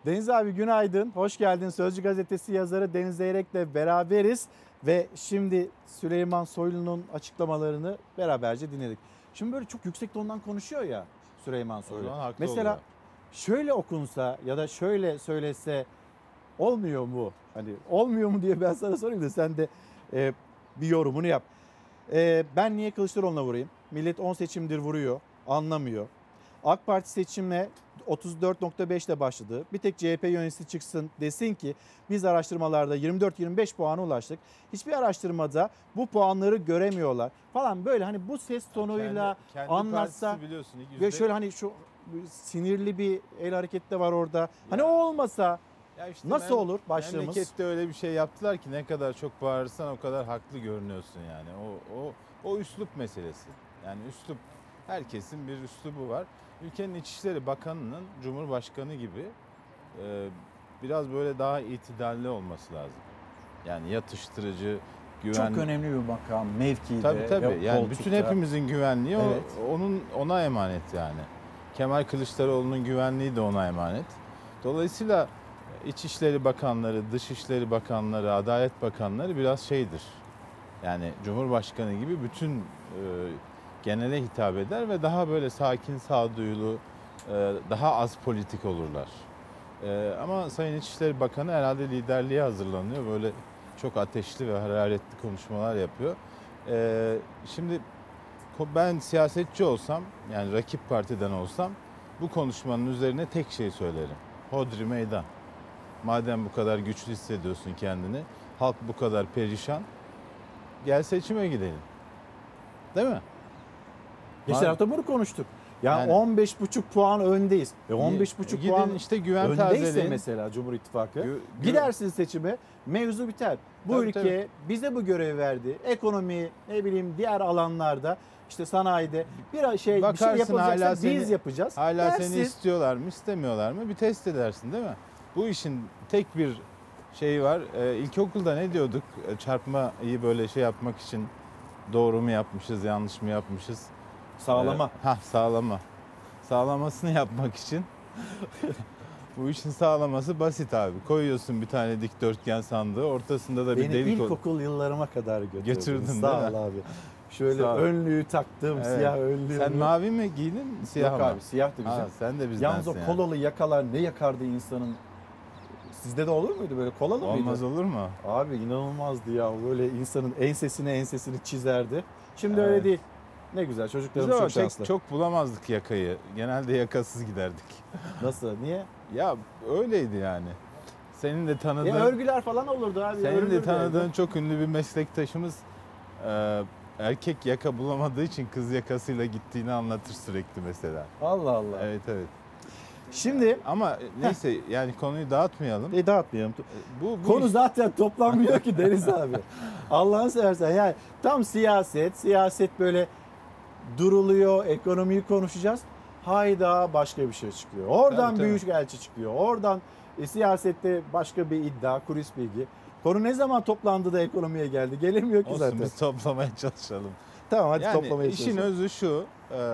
Deniz abi günaydın, hoş geldin. Sözcü gazetesi yazarı Deniz Zeyrek'le beraberiz. Ve şimdi Süleyman Soylu'nun açıklamalarını beraberce dinledik. Şimdi böyle çok yüksek tondan konuşuyor ya Süleyman O Soylu. zaman haklı Mesela oluyor. şöyle okunsa ya da şöyle söylese olmuyor mu? Hani olmuyor mu diye ben sana sorayım da sen de bir yorumunu yap. Ben niye Kılıçdaroğlu'na vurayım? Millet 10 seçimdir vuruyor, anlamıyor. AK Parti seçimle 34.5 ile başladı. Bir tek CHP yöneticisi çıksın desin ki biz araştırmalarda 24-25 puana ulaştık. Hiçbir araştırmada bu puanları göremiyorlar falan böyle hani bu ses tonuyla kendi anlatsa partisi biliyorsun. ve şöyle hani şu sinirli bir el hareketi de var orada. Hani o olmasa ya işte nasıl olur başlığımız? Memlekette öyle bir şey yaptılar ki ne kadar çok bağırırsan o kadar haklı görünüyorsun yani. O üslup meselesi. Yani üslup, herkesin bir üslubu var. Ülkenin İçişleri Bakanı'nın Cumhurbaşkanı gibi biraz böyle daha itidalli olması lazım. Yani yatıştırıcı, güven. Çok önemli bir makam, mevkide. Tabii. Yani koltukta. bütün hepimizin güvenliği Evet. ona emanet yani. Kemal Kılıçdaroğlu'nun güvenliği de ona emanet. Dolayısıyla İçişleri Bakanları, Dışişleri Bakanları, Adalet Bakanları biraz şeydir. Yani Cumhurbaşkanı gibi bütün genele hitap eder ve daha böyle sakin, sağduyulu, daha az politik olurlar. Ama Sayın İçişleri Bakanı herhalde liderliğe hazırlanıyor. Böyle çok ateşli ve hararetli konuşmalar yapıyor. Şimdi ben siyasetçi olsam, yani rakip partiden olsam bu konuşmanın üzerine tek şey söylerim. Hodri meydan. Madem bu kadar güçlü hissediyorsun kendini, halk bu kadar perişan, gel seçime gidelim. Değil mi? Geçen hafta bunu konuştuk. Yani 15,5 puan öndeyiz. 15,5 puan işte güven öndeyse tazeleyin. mesela Cumhur İttifakı gidersin seçime, mevzu biter. Bu Tabii, ülke bize bu görevi verdi. Ekonomi, ne bileyim diğer alanlarda, işte sanayide bir şey yapılacaksa biz yapacağız. Hala dersin. seni istiyorlar mı, istemiyorlar mı? Bir test edersin değil mi? Bu işin tek bir şeyi var. İlkokulda ne diyorduk? Çarpmayı böyle şey yapmak için doğru mu yapmışız, yanlış mı yapmışız? Sağlama. Sağlama. Sağlamasını yapmak için bu işin sağlaması basit abi. Koyuyorsun bir tane dikdörtgen sandığı, ortasında da bir Beni delik ilkokul yıllarıma kadar götürdün. Sağ Sağ ol abi. Şöyle önlüğü taktım, Evet. siyah önlüğü. Sen mavi mi giydin, siyah Yok mı? abi, siyahtı bizim. Sen de bizdensin. Yalnız o kolalı yakalar ne yakardı insanın. Sizde de olur muydu böyle kolalı mıydı? Olmaz olur mu? Abi inanılmazdı ya. Böyle insanın ensesini çizerdi. Şimdi öyle değil. Ne güzel, çocuklarımız çok şanslı. Çok bulamazdık yakayı. Genelde yakasız giderdik. Nasıl? Niye? Ya öyleydi yani. Senin de tanıdığın... örgüler falan olurdu abi. Senin de tanıdığın çok ünlü bir meslektaşımız erkek yaka bulamadığı için kız yakasıyla gittiğini anlatır sürekli mesela. Allah Allah. Evet. Şimdi ama neyse yani konuyu dağıtmayalım. Dağıtmayalım. Konu zaten toplanmıyor ki Deniz abi. Allah'ını seversen yani tam siyaset böyle duruluyor, ekonomiyi konuşacağız. Hayda başka bir şey çıkıyor. Oradan Tabii. büyükelçi çıkıyor. Oradan siyasette başka bir iddia, kulis bilgi. Konu ne zaman toplandı da ekonomiye geldi? Gelemiyor ki Olsun, zaten. biz toplamaya çalışalım. Tamam hadi yani toplamaya çalışalım. işin özü şu,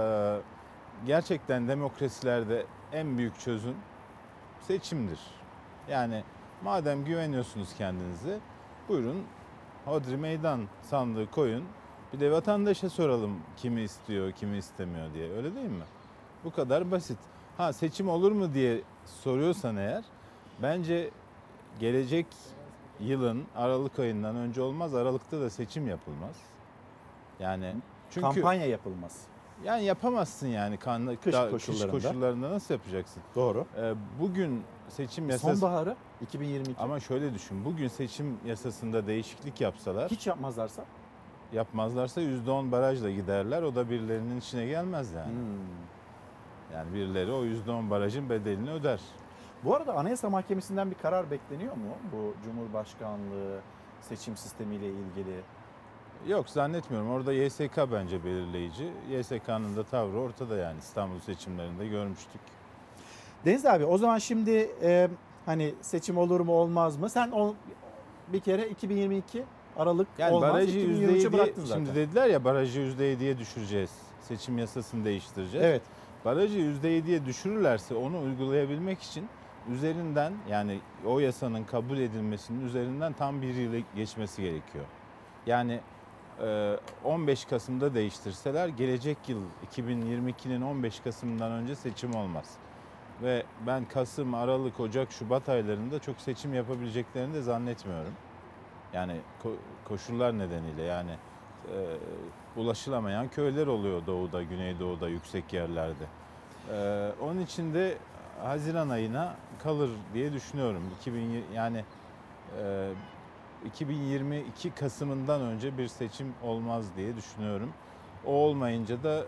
gerçekten demokrasilerde en büyük çözüm seçimdir. Yani madem güveniyorsunuz kendinize, buyurun hodri meydan sandığı koyun. Bir de vatandaşa soralım kimi istiyor, kimi istemiyor diye. Öyle değil mi? Bu kadar basit. Seçim olur mu diye soruyorsan eğer, bence gelecek yılın Aralık ayından önce olmaz. Aralıkta da seçim yapılmaz. Yani çünkü kampanya yapılmaz. Yani yapamazsın yani Kış kış koşullarında nasıl yapacaksın? Doğru. Bugün seçim yasası... Sonbaharı 2022. Ama şöyle düşün, bugün seçim yasasında değişiklik yapsalar... Hiç yapmazlarsa? Yapmazlarsa %10 barajla giderler, o da birilerinin işine gelmez yani. Yani birileri o %10 barajın bedelini öder. Bu arada Anayasa Mahkemesi'nden bir karar bekleniyor mu? Bu Cumhurbaşkanlığı seçim sistemiyle ilgili. Yok zannetmiyorum. Orada YSK bence belirleyici. YSK'nın da tavrı ortada yani İstanbul seçimlerinde görmüştük. Deniz abi o zaman şimdi hani seçim olur mu olmaz mı? Sen bir kere 2022 Aralık yani olmaz. Barajı 2023'ü bıraktın zaten. Şimdi dediler ya barajı %7'ye düşüreceğiz. Seçim yasasını değiştireceğiz. Evet. Barajı %7'ye düşürürlerse onu uygulayabilmek için üzerinden, yani o yasanın kabul edilmesinin üzerinden tam bir yıl geçmesi gerekiyor. Yani 15 Kasım'da değiştirseler gelecek yıl 2022'nin 15 Kasım'dan önce seçim olmaz. Ve ben Kasım, Aralık, Ocak, Şubat aylarında çok seçim yapabileceklerini de zannetmiyorum. Yani koşullar nedeniyle, yani ulaşılamayan köyler oluyor doğuda, güneydoğuda, yüksek yerlerde. Onun için de Haziran ayına kalır diye düşünüyorum. 2022 Kasım'ından önce bir seçim olmaz diye düşünüyorum. O olmayınca da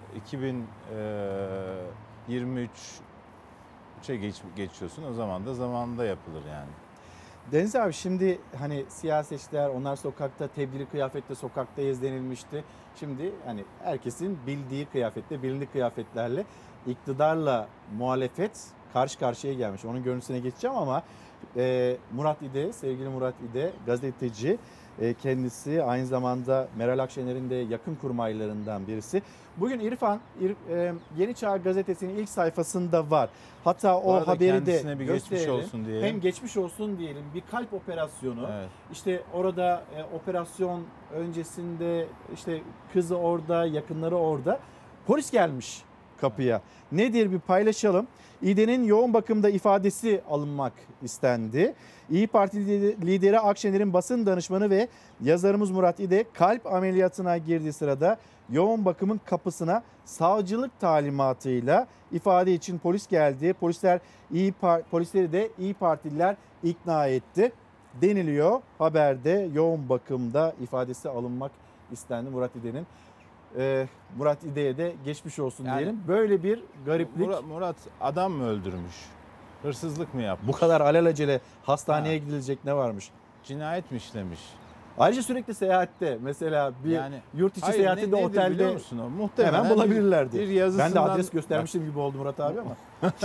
2023'e geçiyorsun. O zaman da zamanında yapılır yani. Deniz abi, şimdi hani siyasetçiler, onlar sokakta tebdili kıyafetle sokaktayız denilmişti. Şimdi hani herkesin bildiği kıyafetle, bilindik kıyafetlerle iktidarla muhalefet karşı karşıya gelmiş. Onun görüntüsüne geçeceğim ama Murat İde, sevgili Murat İde gazeteci, kendisi aynı zamanda Meral Akşener'in de yakın kurmaylarından birisi. Bugün İrfan, Yeni Çağ Gazetesi'nin ilk sayfasında var. Hatta o haberi de bir gösterelim. geçmiş olsun diye. Hem geçmiş olsun diyelim, bir kalp operasyonu. Evet. İşte orada operasyon öncesinde işte kızı orada, yakınları orada. Polis gelmiş kapıya. Nedir, bir paylaşalım. İDE'nin yoğun bakımda ifadesi alınmak istendi. İyi Parti lideri Akşener'in basın danışmanı ve yazarımız Murat İde kalp ameliyatına girdiği sırada yoğun bakımın kapısına savcılık talimatıyla ifade için polis geldi. Polisleri de İyi Partililer ikna etti deniliyor. Haberde yoğun bakımda ifadesi alınmak istendi Murat İde'nin. Murat İde'ye de geçmiş olsun diyelim. Böyle bir gariplik. Murat adam mı öldürmüş? Hırsızlık mı yapmış? Bu kadar alelacele hastaneye gidilecek ne varmış? Cinayet mi işlemiş? Ayrıca sürekli seyahatte, mesela bir yurt içi seyahatinde otelde biliyor musun o? Muhtemelen hemen bulabilirlerdi. Bir yazısından, ben de adres göstermişim gibi oldu Murat abi ama.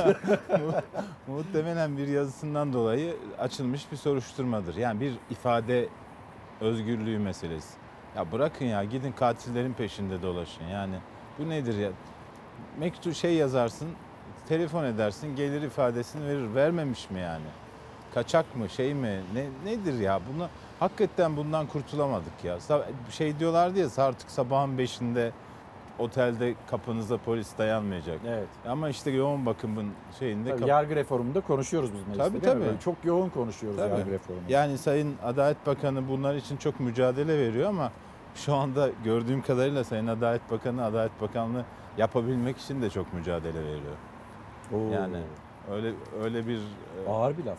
Muhtemelen bir yazısından dolayı açılmış bir soruşturmadır. Yani bir ifade özgürlüğü meselesi. Ya bırakın ya, gidin katillerin peşinde dolaşın. Yani bu nedir ya? Mektup yazarsın, telefon edersin, gelir ifadesini verir. Vermemiş mi yani? Kaçak mı, mi? Nedir ya? Hakikaten bundan kurtulamadık ya. Diyorlardı ya, artık sabahın 5'inde otelde kapınıza polis dayanmayacak. Evet. Ama işte yoğun bakımın Tabii, yargı reformunda konuşuyoruz biz mecliste. Tabii. Çok yoğun konuşuyoruz yargı reformunda. Yani Sayın Adalet Bakanı bunlar için çok mücadele veriyor ama şu anda gördüğüm kadarıyla Sayın Adalet Bakanı Adalet Bakanlığı yapabilmek için de çok mücadele veriyor. Oo. Yani öyle bir ağır bir laf.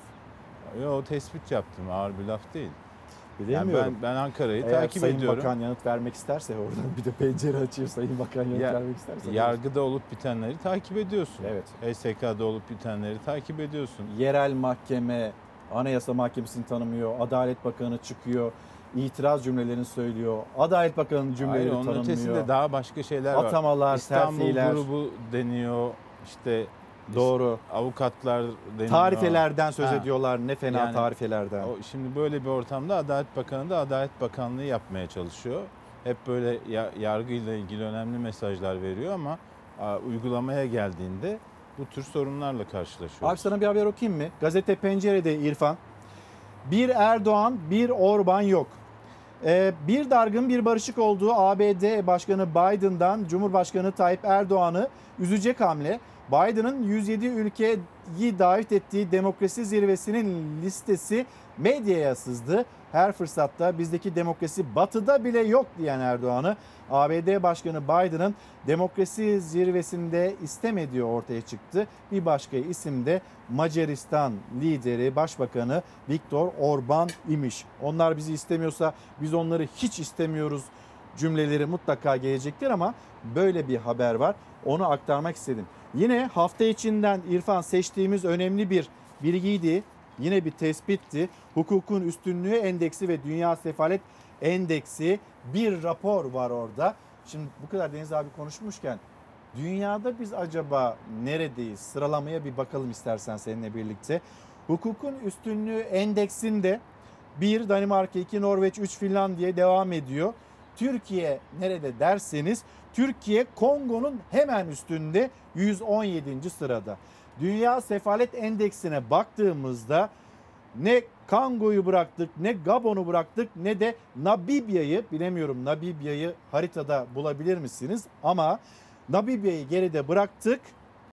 Tespit yaptım. Ağır bir laf değil. Bilemiyorum. Yani ben Ankara'yı Eğer takip ediyorum. Sayın Bakan yanıt vermek isterse, oradan bir de pencere açayım, Sayın Bakan yanıt vermek isterse. Yargıda olup bitenleri takip ediyorsun. Evet. HSK'da olup bitenleri takip ediyorsun. Yerel mahkeme, Anayasa Mahkemesi'ni tanımıyor. Adalet Bakanı çıkıyor, itiraz cümlelerini söylüyor. Adalet Bakanı'nın cümleleri tanımıyor. Onun ötesinde daha başka şeyler var. Atamalar, İstanbul terfiler. grubu deniyor. İşte doğru. Avukatlar deniyor. Tarifelerden söz ediyorlar. Ne fena yani, tarifelerden. Şimdi böyle bir ortamda Adalet Bakanı da Adalet Bakanlığı yapmaya çalışıyor. Hep böyle yargıyla ilgili önemli mesajlar veriyor ama uygulamaya geldiğinde bu tür sorunlarla karşılaşıyoruz. Abi sana bir haber okuyayım mı? Gazete Pencere'de İrfan. Bir Erdoğan, bir Orban yok. Bir dargın, bir barışık olduğu ABD Başkanı Biden'dan Cumhurbaşkanı Tayyip Erdoğan'ı üzecek hamle. Biden'ın 107 ülkeyi davet ettiği demokrasi zirvesinin listesi medyaya sızdı. Her fırsatta bizdeki demokrasi batıda bile yok diyen Erdoğan'ı ABD Başkanı Biden'ın demokrasi zirvesinde istemediği ortaya çıktı. Bir başka isim de Macaristan lideri Başbakanı Viktor Orban imiş. Onlar bizi istemiyorsa biz onları hiç istemiyoruz cümleleri mutlaka gelecektir ama böyle bir haber var. Onu aktarmak istedim. Yine hafta içinden İrfan seçtiğimiz önemli bir bilgiydi. Yine bir tespitti. Hukukun Üstünlüğü Endeksi ve Dünya Sefalet Endeksi, bir rapor var orada. Şimdi bu kadar Deniz abi konuşmuşken dünyada biz acaba neredeyiz? Sıralamaya bir bakalım istersen seninle birlikte. Hukukun Üstünlüğü Endeksinde 1 Danimarka, 2 Norveç, 3 Finlandiya devam ediyor. Türkiye nerede derseniz Türkiye Kongo'nun hemen üstünde 117. sırada. Dünya Sefalet Endeksine baktığımızda ne Kongo'yu bıraktık, ne Gabon'u bıraktık, ne de Namibya'yı, bilemiyorum Namibya'yı haritada bulabilir misiniz? Ama Namibya'yı geride bıraktık